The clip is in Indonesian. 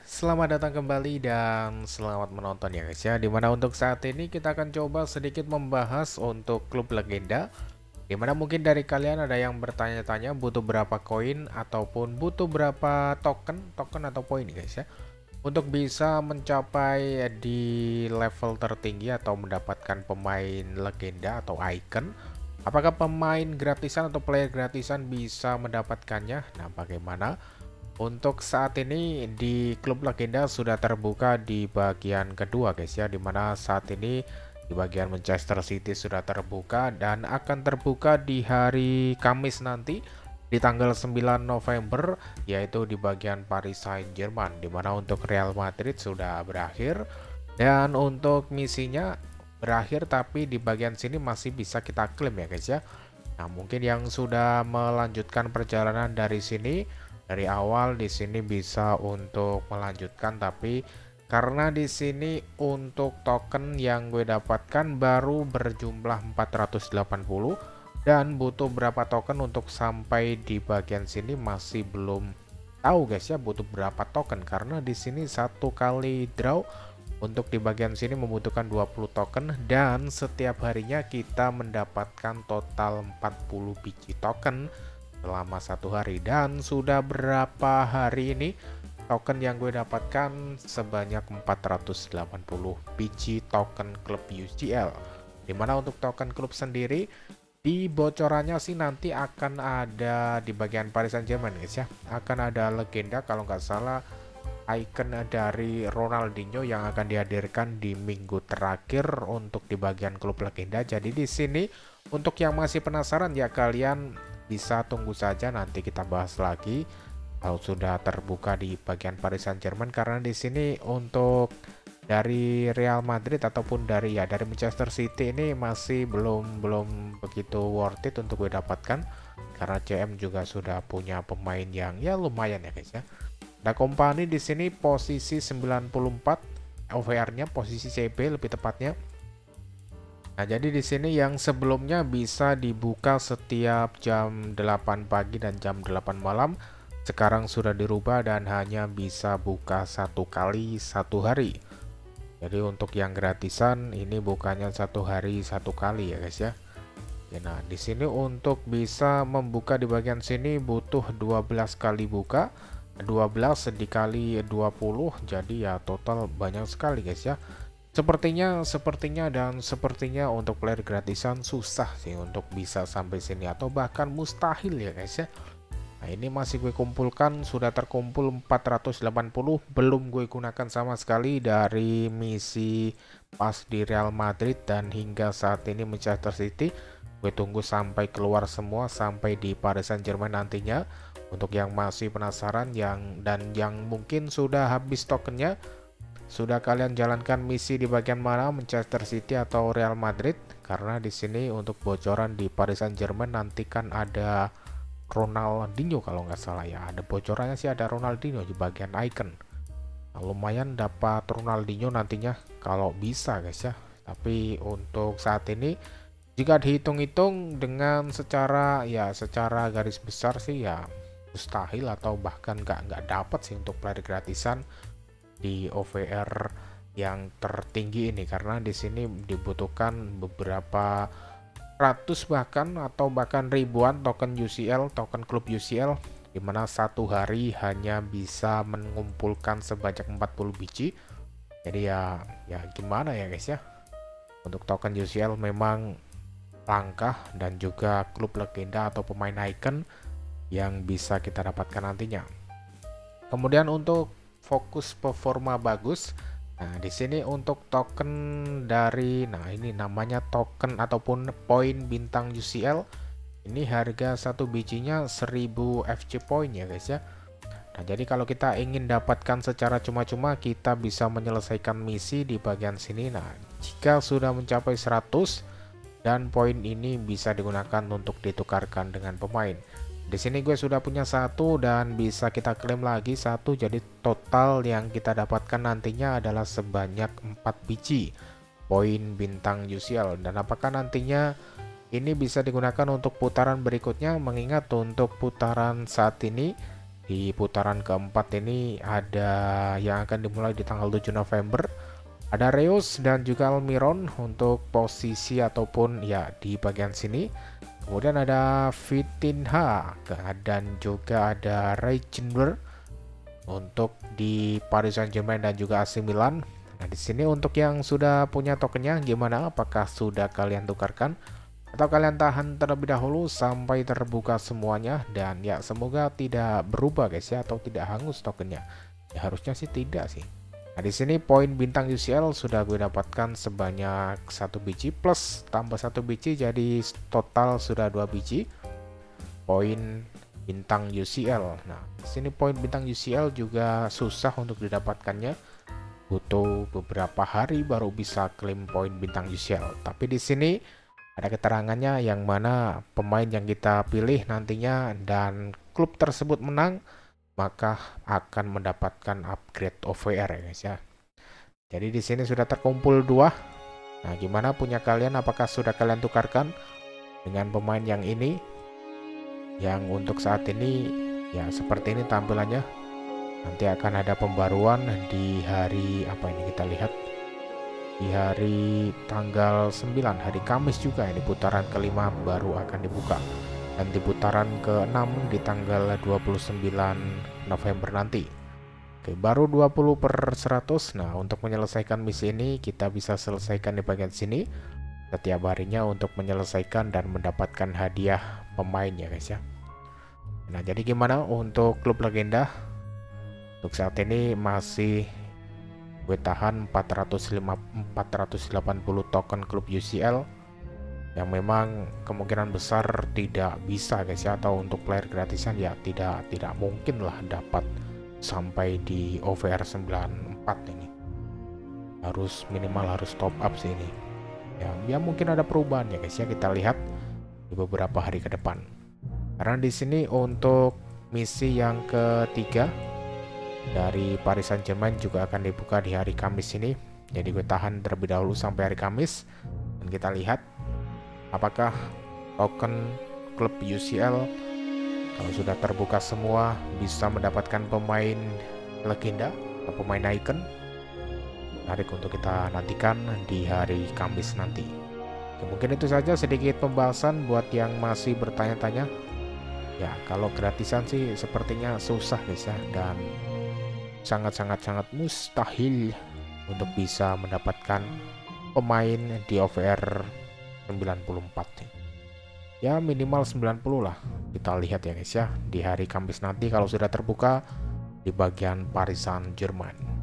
Selamat datang kembali dan selamat menonton ya guys ya. Dimana untuk saat ini kita akan coba sedikit membahas untuk klub legenda. Dimana mungkin dari kalian ada yang bertanya-tanya butuh berapa koin ataupun butuh berapa token atau poin guys ya, untuk bisa mencapai di level tertinggi atau mendapatkan pemain legenda atau icon. Apakah pemain gratisan atau player gratisan bisa mendapatkannya? Nah, bagaimana? Untuk saat ini di klub legenda sudah terbuka di bagian kedua guys ya, dimana saat ini di bagian Manchester City sudah terbuka dan akan terbuka di hari Kamis nanti di tanggal 9 November, yaitu di bagian Paris Saint-Germain, dimana untuk Real Madrid sudah berakhir dan untuk misinya berakhir, tapi di bagian sini masih bisa kita klaim ya guys ya. Nah, mungkin yang sudah melanjutkan perjalanan dari sini dari awal di sini bisa untuk melanjutkan, tapi karena di sini untuk token yang gue dapatkan baru berjumlah 480 dan butuh berapa token untuk sampai di bagian sini masih belum tahu guys ya, butuh berapa token karena di sini satu kali draw untuk di bagian sini membutuhkan 20 token dan setiap harinya kita mendapatkan total 40 biji token selama satu hari. Dan sudah berapa hari ini token yang gue dapatkan sebanyak 480 biji token klub UCL, dimana untuk token klub sendiri di bocorannya sih nanti akan ada di bagian Paris Saint-Germain guys ya, akan ada legenda kalau nggak salah icon dari Ronaldinho yang akan dihadirkan di minggu terakhir untuk di bagian klub legenda. Jadi di sini untuk yang masih penasaran ya, kalian bisa tunggu saja, nanti kita bahas lagi kalau sudah terbuka di bagian Paris Saint-Germain, karena di sini untuk dari Real Madrid ataupun dari Manchester City ini masih belum begitu worth it untuk gue dapatkan, karena CM juga sudah punya pemain yang ya lumayan ya guys ya. Nah, Kompany di sini posisi 94, OVR-nya posisi CB lebih tepatnya. Nah, jadi di sini yang sebelumnya bisa dibuka setiap jam 8 pagi dan jam 8 malam, sekarang sudah dirubah dan hanya bisa buka satu kali satu hari. Jadi untuk yang gratisan ini bukannya satu hari satu kali ya guys ya. Nah, di sini untuk bisa membuka di bagian sini butuh 12 kali buka, 12 dikali 20, jadi ya total banyak sekali guys ya. Sepertinya untuk player gratisan susah sih untuk bisa sampai sini atau bahkan mustahil ya guys ya. Nah, ini masih gue kumpulkan, sudah terkumpul 480, belum gue gunakan sama sekali dari misi pas di Real Madrid dan hingga saat ini Manchester City. Gue tunggu sampai keluar semua sampai di Paris Saint-Germain nantinya. Untuk yang masih penasaran yang mungkin sudah habis tokennya, sudah kalian jalankan misi di bagian mana, Manchester City atau Real Madrid? Karena di sini untuk bocoran di Paris Saint-Germain nanti kan ada Ronaldinho kalau nggak salah ya, ada bocorannya sih ada Ronaldinho di bagian icon. Nah, lumayan dapat Ronaldinho nantinya kalau bisa guys ya. Tapi untuk saat ini jika dihitung-hitung dengan secara garis besar sih ya mustahil atau bahkan nggak dapat sih untuk player gratisan di OVR yang tertinggi ini, karena di sini dibutuhkan beberapa ratus bahkan atau bahkan ribuan token UCL, token klub UCL, dimana satu hari hanya bisa mengumpulkan sebanyak 40 biji. Jadi ya gimana ya guys ya, untuk token UCL memang langkah dan juga klub legenda atau pemain icon yang bisa kita dapatkan nantinya. Kemudian untuk fokus performa bagus, nah di sini untuk token dari ini namanya token ataupun poin bintang UCL, ini harga satu bijinya 1000 FC point ya guys ya. Nah, jadi kalau kita ingin dapatkan secara cuma-cuma, kita bisa menyelesaikan misi di bagian sini. Nah, jika sudah mencapai 100 dan poin ini bisa digunakan untuk ditukarkan dengan pemain. Di sini gue sudah punya satu dan bisa kita klaim lagi satu, jadi total yang kita dapatkan nantinya adalah sebanyak 4 biji poin bintang UCL. Dan apakah nantinya ini bisa digunakan untuk putaran berikutnya, mengingat untuk putaran saat ini di putaran keempat ini ada yang akan dimulai di tanggal 7 November. Ada Reus dan juga Almiron untuk posisi ataupun ya di bagian sini. Kemudian ada Vitinha dan juga ada Reichenberg untuk di Paris Saint-Germain dan juga AC Milan. Nah, di sini untuk yang sudah punya tokennya gimana? Apakah sudah kalian tukarkan atau kalian tahan terlebih dahulu sampai terbuka semuanya? Dan ya semoga tidak berubah guys ya, atau tidak hangus tokennya. Ya harusnya sih tidak sih. Nah, di sini poin bintang UCL sudah gue dapatkan sebanyak 1 biji plus tambah 1 biji, jadi total sudah 2 biji poin bintang UCL. Nah, di sini poin bintang UCL juga susah untuk didapatkannya. Butuh beberapa hari baru bisa klaim poin bintang UCL. Tapi di sini ada keterangannya yang mana pemain yang kita pilih nantinya dan klub tersebut menang, maka akan mendapatkan upgrade OVR ya guys ya. Jadi di sini sudah terkumpul 2. Nah, gimana punya kalian? Apakah sudah kalian tukarkan dengan pemain yang ini? Yang untuk saat ini ya seperti ini tampilannya. Nanti akan ada pembaruan di hari apa ini, kita lihat di hari tanggal 9 hari Kamis juga, ini putaran kelima baru akan dibuka, dan di putaran ke-6 di tanggal 29 November nanti. Oke, baru 20/100. Nah, untuk menyelesaikan misi ini kita bisa selesaikan di bagian sini setiap harinya untuk menyelesaikan dan mendapatkan hadiah pemain ya guys ya. Nah, jadi gimana untuk klub legenda? Untuk saat ini masih gue tahan 480 token klub UCL yang memang kemungkinan besar tidak bisa guys ya, atau untuk player gratisan ya tidak mungkin lah dapat sampai di OVR 94 ini. Harus minimal harus top up sih ini. Ya mungkin ada perubahan ya guys ya, kita lihat di beberapa hari ke depan. Karena di sini untuk misi yang ketiga dari Paris Saint-Germain juga akan dibuka di hari Kamis ini. Jadi gue tahan terlebih dahulu sampai hari Kamis dan kita lihat apakah token klub UCL kalau sudah terbuka semua bisa mendapatkan pemain legenda atau pemain icon. Menarik untuk kita nantikan di hari Kamis nanti. Oke, mungkin itu saja sedikit pembahasan buat yang masih bertanya-tanya. Ya, kalau gratisan sih sepertinya susah guys ya, dan sangat mustahil untuk bisa mendapatkan pemain di OVR 94. Ya minimal 90 lah. Kita lihat ya guys ya di hari Kamis nanti kalau sudah terbuka di bagian Paris Saint-Germain.